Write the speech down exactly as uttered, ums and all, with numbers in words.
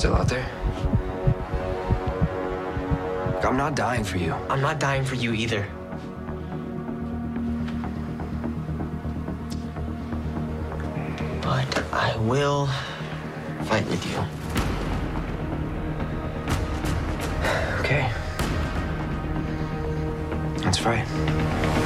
Still out there? I'm not dying for you. I'm not dying for you either. But I will fight with you. Okay. Let's fight.